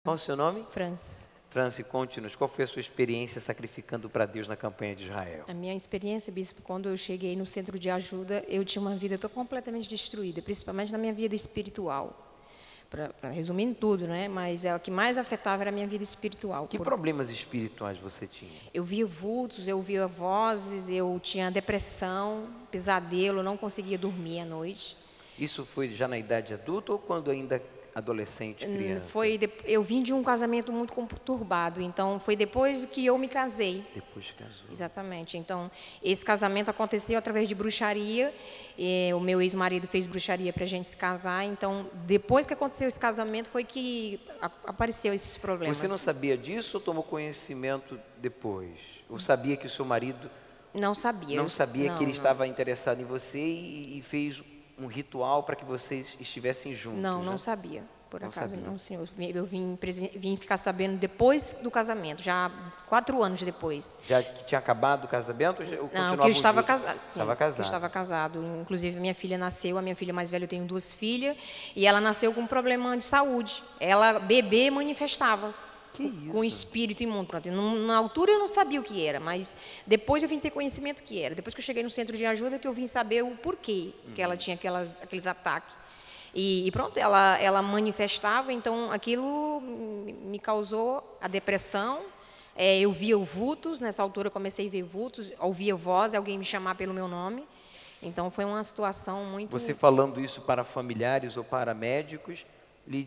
Qual o seu nome? Franz. Franci, conte-nos, qual foi a sua experiência sacrificando para Deus na campanha de Israel? A minha experiência, bispo, quando eu cheguei no centro de ajuda, eu tinha uma vida completamente destruída, principalmente na minha vida espiritual. Para resumir em tudo, né? Mas o que mais afetava era a minha vida espiritual. Que problemas espirituais você tinha? Eu via vultos, eu via vozes, eu tinha depressão, pesadelo, não conseguia dormir à noite. Isso foi já na idade adulta ou quando ainda adolescente, criança? Eu vim de um casamento muito conturbado, então foi depois que eu me casei. Depois que casou. Exatamente. Então, esse casamento aconteceu através de bruxaria. O meu ex-marido fez bruxaria para a gente se casar. Então, depois que aconteceu esse casamento, foi que apareceu esses problemas. Você não sabia disso ou tomou conhecimento depois? Ou sabia que o seu marido... Não sabia. Não sabia que ele estava interessado em você e fez um ritual para que vocês estivessem juntos? Não sabia. Por acaso, não, senhor. Eu vim ficar sabendo depois do casamento, já 4 anos depois. Já que tinha acabado o casamento? Ou não, que eu estava casado. Estava casado. Eu estava casado. Inclusive, minha filha nasceu, a minha filha mais velha, eu tenho 2 filhas, e ela nasceu com um problema de saúde. Ela, bebê, manifestava. Com espírito imundo. Na altura eu não sabia o que era, mas depois eu vim ter conhecimento que era. Depois que eu cheguei no centro de ajuda, que eu vim saber o porquê que ela tinha aqueles ataques. E pronto, ela manifestava, então aquilo me causou a depressão. Eu via vultos, nessa altura eu comecei a ver vultos, ouvia voz, alguém me chamar pelo meu nome. Então foi uma situação muito... Você falando isso para familiares ou para médicos, lhe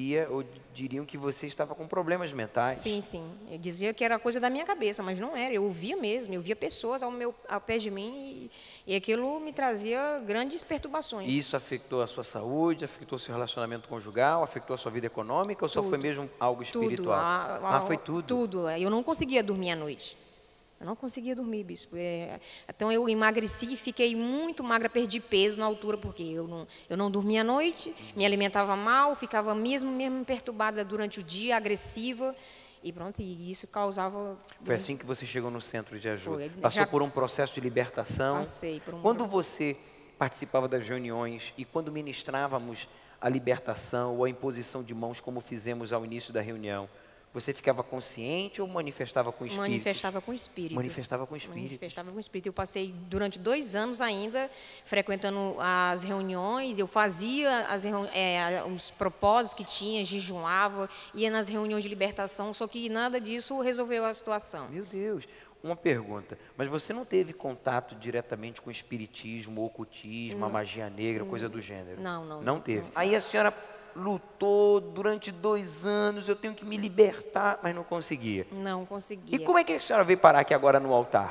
diriam que você estava com problemas mentais. Sim. Eu dizia que era coisa da minha cabeça, mas não era. Eu ouvia mesmo, eu via pessoas ao pé de mim e aquilo me trazia grandes perturbações. E isso afetou a sua saúde, afetou o seu relacionamento conjugal, afetou a sua vida econômica ou só foi mesmo algo espiritual? Foi tudo? Tudo. Eu não conseguia dormir à noite. Eu não conseguia dormir, bispo. Então, eu emagreci, fiquei muito magra, perdi peso na altura, porque eu não dormia à noite, me alimentava mal, ficava mesmo perturbada durante o dia, agressiva, e pronto, e isso causava... Foi assim que você chegou no centro de ajuda? Passou por um processo de libertação? Passei por um... Quando você participava das reuniões e quando ministrávamos a libertação ou a imposição de mãos, como fizemos ao início da reunião, você ficava consciente ou manifestava com espírito? Manifestava com espírito. Manifestava com espírito. Manifestava com espírito. Eu passei durante 2 anos ainda frequentando as reuniões. Eu fazia os propósitos que tinha, jejuava, ia nas reuniões de libertação, só que nada disso resolveu a situação. Meu Deus. Uma pergunta, mas você não teve contato diretamente com o espiritismo, o ocultismo, a magia negra, coisa do gênero? Não. Não teve. Aí a senhora lutou durante 2 anos, eu tenho que me libertar, mas não conseguia. Não conseguia. E como é que a senhora veio parar aqui agora no altar?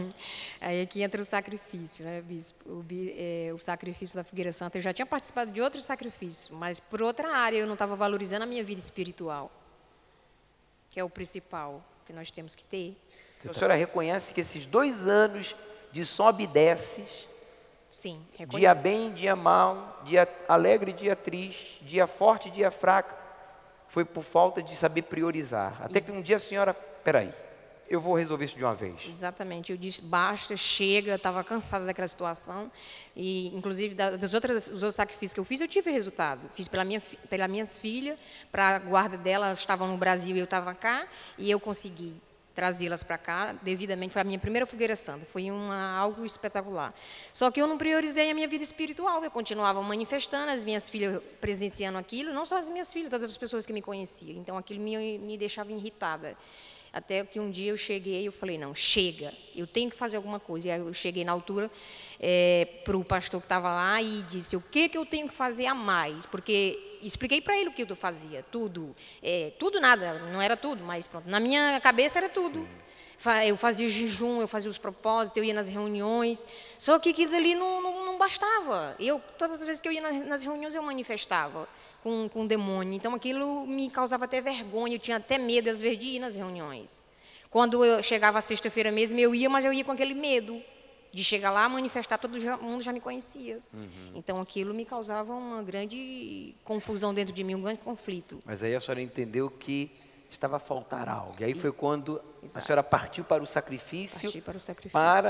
Aí aqui entra o sacrifício, né, bispo? O sacrifício da Fogueira Santa. Eu já tinha participado de outro sacrifício, mas por outra área eu não estava valorizando a minha vida espiritual, que é o principal que nós temos que ter. Então, a senhora reconhece que esses 2 anos de sobe e desces, sim, reconheço. Dia bem, dia mal, dia alegre, dia triste, dia forte, dia fraco, foi por falta de saber priorizar. Até que um dia a senhora, peraí, eu vou resolver isso de uma vez. Exatamente, eu disse, basta, chega, estava cansada daquela situação. E, inclusive, os outros sacrifícios que eu fiz, eu tive resultado. Fiz pelas minhas filhas, para a guarda delas, estavam no Brasil e eu estava cá, e eu consegui trazê-las para cá, devidamente, foi a minha primeira fogueira santa, foi algo espetacular. Só que eu não priorizei a minha vida espiritual, eu continuava manifestando, as minhas filhas presenciando aquilo, não só as minhas filhas, todas as pessoas que me conheciam, então aquilo me deixava irritada. Até que um dia eu cheguei e eu falei, não, chega, eu tenho que fazer alguma coisa. E aí eu cheguei na altura para o pastor que estava lá e disse, o que eu tenho que fazer a mais? Porque expliquei para ele o que eu fazia, tudo. Tudo nada, não era tudo, mas pronto, na minha cabeça era tudo. Sim. Eu fazia jejum, eu fazia os propósitos, eu ia nas reuniões, só que aquilo ali não bastava. Todas as vezes que eu ia nas reuniões eu manifestava com o demônio, então aquilo me causava até vergonha, eu tinha até medo às vezes de ir nas reuniões. Quando eu chegava a sexta-feira mesmo, eu ia, mas eu ia com aquele medo de chegar lá, manifestar, todo mundo já me conhecia. Então aquilo me causava uma grande confusão dentro de mim, um grande conflito. Mas aí a senhora entendeu que estava a faltar algo. E aí foi quando a senhora partiu para o sacrifício, para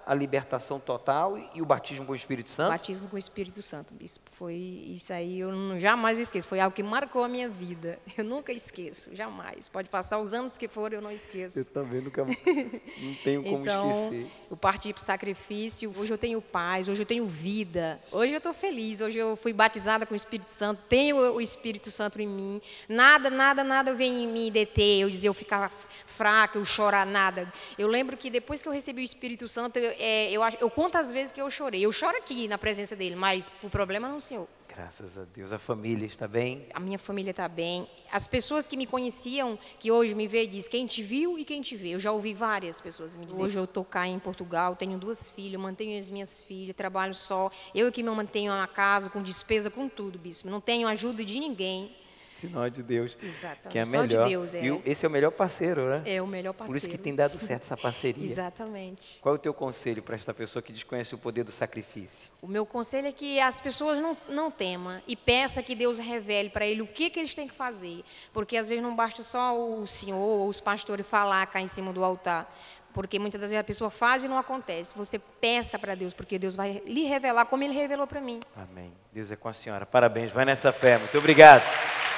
a libertação total e o batismo com o Espírito Santo? Batismo com o Espírito Santo, bispo. Foi isso aí, jamais eu esqueço. Foi algo que marcou a minha vida. Eu nunca esqueço, jamais. Pode passar os anos que forem, eu não esqueço. Eu também nunca, não tenho como esquecer. Eu parti para o sacrifício. Hoje eu tenho paz, hoje eu tenho vida. Hoje eu estou feliz. Hoje eu fui batizada com o Espírito Santo. Tenho o Espírito Santo em mim. Nada vem me deter. Eu ficar fraca, eu chorar, nada. Eu lembro que depois que eu recebi o Espírito Santo, eu conto as vezes que eu chorei. Eu choro aqui na presença dele, mas o problema não, Senhor. Graças a Deus. A família está bem? A minha família está bem. As pessoas que me conheciam, que hoje me veem, dizem quem te viu e quem te vê. Eu já ouvi várias pessoas me dizer. Hoje eu estou cá em Portugal, tenho 2 filhas, mantenho as minhas filhas, trabalho só. Eu que me mantenho na casa, com despesa, com tudo, bispo. Não tenho ajuda de ninguém. Sinal de Deus. Exatamente. Que é Só melhor. de Deus, E esse é o melhor parceiro, né? É o melhor parceiro. Por isso que tem dado certo essa parceria. Exatamente. Qual é o teu conselho para esta pessoa que desconhece o poder do sacrifício? O meu conselho é que as pessoas não temam e peça que Deus revele para ele o que eles têm que fazer. Porque às vezes não basta só o senhor ou os pastores falar cá em cima do altar. Porque muitas das vezes a pessoa faz e não acontece. Você peça para Deus, porque Deus vai lhe revelar como Ele revelou para mim. Amém. Deus é com a senhora. Parabéns. Vai nessa fé. Muito obrigado.